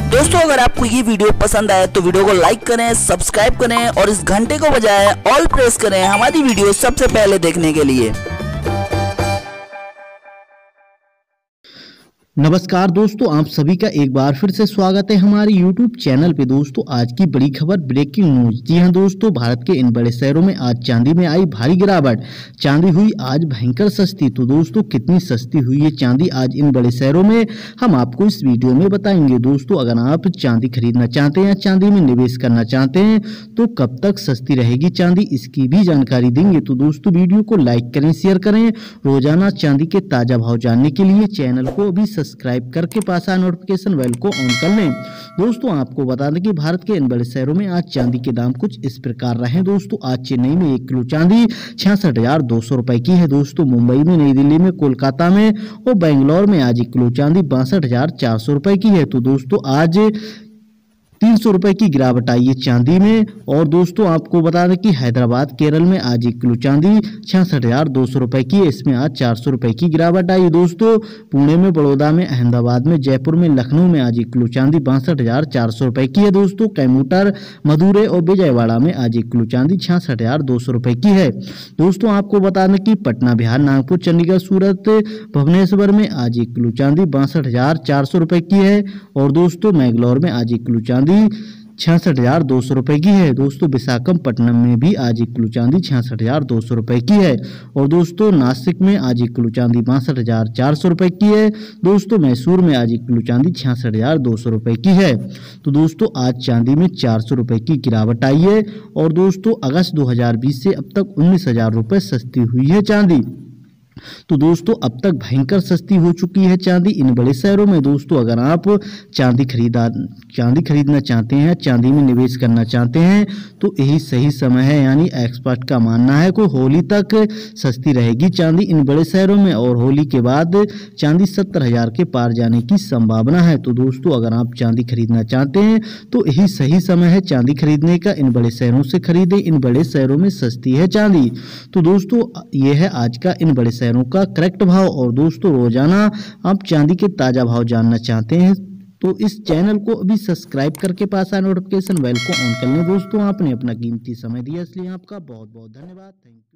दोस्तों अगर आपको ये वीडियो पसंद आए तो वीडियो को लाइक करें, सब्सक्राइब करें और इस घंटे को बजाएं ऑल प्रेस करें हमारी वीडियो सबसे पहले देखने के लिए। नमस्कार दोस्तों, आप सभी का एक बार फिर से स्वागत है हमारे YouTube चैनल पे। दोस्तों आज की बड़ी खबर, ब्रेकिंग न्यूज। जी हां दोस्तों, भारत के इन बड़े शहरों में आज चांदी में आई भारी गिरावट। चांदी हुई आज भयंकर सस्ती। तो दोस्तों कितनी सस्ती हुई है चांदी आज इन बड़े शहरों में, हम आपको इस वीडियो में बताएंगे। दोस्तों अगर आप चांदी खरीदना चाहते हैं, चांदी में निवेश करना चाहते हैं तो कब तक सस्ती रहेगी चांदी, इसकी भी जानकारी देंगे। तो दोस्तों वीडियो को लाइक करें, शेयर करें। रोजाना चांदी के ताजा भाव जानने के लिए चैनल को भी सब्सक्राइब करके पास आए नोटिफिकेशन बेल को ऑन कर लें। दोस्तों आपको बता दें कि भारत के इन बड़े शहरों में आज चांदी के दाम कुछ इस प्रकार रहे। दोस्तों आज चेन्नई में 1 किलो चांदी 66,200 रुपए की है। दोस्तों मुंबई में, नई दिल्ली में, कोलकाता में और बेंगलोर में आज 1 किलो चांदी 62,400 रुपए की है। तो दोस्तों आज 300 रुपए की गिरावट आई है चांदी में। और दोस्तों आपको बता दें कि हैदराबाद, केरल में आज 1 किलो चांदी 66,200 रुपए की है। इसमें आज 400 रुपए की गिरावट आई है। दोस्तों पुणे में, बड़ौदा में, अहमदाबाद में, जयपुर में, लखनऊ में आज 1 किलो चांदी 62,400 रुपए की है। दोस्तों कैमूटर, मदुरै और विजयवाड़ा में आज 1 किलो चांदी 66,200 रुपए की है। दोस्तों आपको बता दें कि पटना, बिहार, नागपुर, चंडीगढ़, सूरत, भुवनेश्वर में आज 1 किलो चांदी 62,400 रुपए की है। और दोस्तों मैंगलोर में आज 1 किलो चांदी 66,200 रुपए की है। दोस्तों विशाखापट्टनम में भी आज 1 किलो चांदी 66,200 रुपए की है। और दोस्तों नासिक में आज 1 किलो चांदी 62,400 रुपए की है। दोस्तों मैसूर में आज 1 किलो चांदी 66,200 रुपए की है। तो दोस्तों आज चांदी में 400 रुपए की गिरावट आई है। और दोस्तों अगस्त 2020 से अब तक 19,000 रुपए सस्ती हुई है चांदी। तो दोस्तों अब तक भयंकर सस्ती हो चुकी है चांदी इन बड़े शहरों में। दोस्तों अगर आप चांदी खरीदना चाहते हैं, चांदी में निवेश करना चाहते हैं तो यही सही समय है। यानी एक्सपर्ट का मानना है कि होली तक सस्ती रहेगी चांदी इन बड़े शहरों में और होली के बाद चांदी 70,000 के पार जाने की संभावना है। तो दोस्तों अगर आप चांदी खरीदना चाहते हैं तो यही सही समय है चांदी खरीदने का। इन बड़े शहरों से खरीदें, इन बड़े शहरों में सस्ती है चांदी। तो दोस्तों ये है आज का इन बड़े शहरों का करेक्ट भाव। और दोस्तों रोजाना आप चांदी के ताजा भाव जानना चाहते हैं तो इस चैनल को अभी सब्सक्राइब करके पास आए नोटिफिकेशन बेल को ऑन कर लें। दोस्तों आपने अपना कीमती समय दिया इसलिए आपका बहुत बहुत धन्यवाद। Thank you.